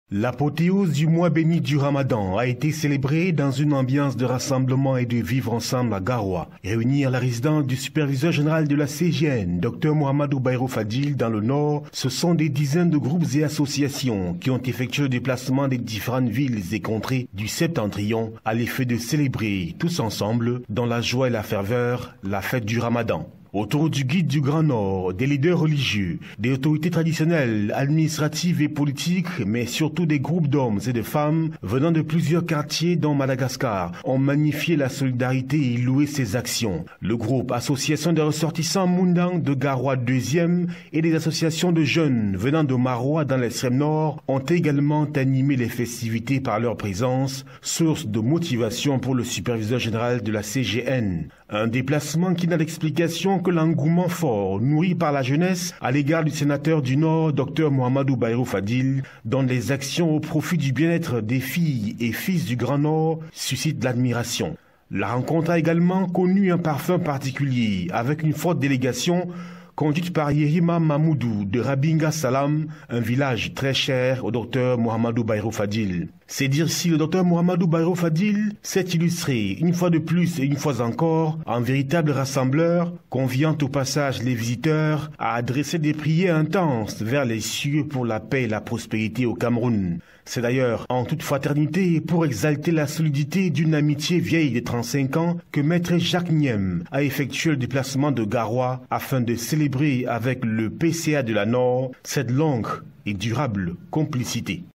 L'apothéose du mois béni du Ramadan a été célébrée dans une ambiance de rassemblement et de vivre ensemble à Garoua. Réunis à la résidence du superviseur général de la CGN, Dr Mohamedou Bayrou Fadil, dans le Nord, ce sont des dizaines de groupes et associations qui ont effectué le déplacement des différentes villes et contrées du Septentrion à l'effet de célébrer tous ensemble, dans la joie et la ferveur, la fête du Ramadan. Autour du guide du Grand Nord, des leaders religieux, des autorités traditionnelles, administratives et politiques, mais surtout des groupes d'hommes et de femmes venant de plusieurs quartiers dont Madagascar, ont magnifié la solidarité et loué ses actions. Le groupe Association des ressortissants Mundang de Garoua 2e et des associations de jeunes venant de Maroua dans l'extrême nord ont également animé les festivités par leur présence, source de motivation pour le superviseur général de la CGN. Un déplacement qui n'a d'explication que l'engouement fort, nourri par la jeunesse, à l'égard du sénateur du Nord, Dr Mohamedou Bayrou Fadil, dont les actions au profit du bien-être des filles et fils du Grand Nord suscitent l'admiration. La rencontre a également connu un parfum particulier, avec une forte délégation conduite par Yerima Mamoudou de Rabinga Salam, un village très cher au Dr Mohamedou Bayrou Fadil. C'est dire si le Dr Mohamedou Bayrou Fadil s'est illustré une fois de plus et une fois encore en véritable rassembleur, conviant au passage les visiteurs à adresser des prières intenses vers les cieux pour la paix et la prospérité au Cameroun. C'est d'ailleurs en toute fraternité et pour exalter la solidité d'une amitié vieille de 35 ans que Maître Jacques Niem a effectué le déplacement de Garoua afin de célébrer avec le PCA de la Nord cette longue et durable complicité.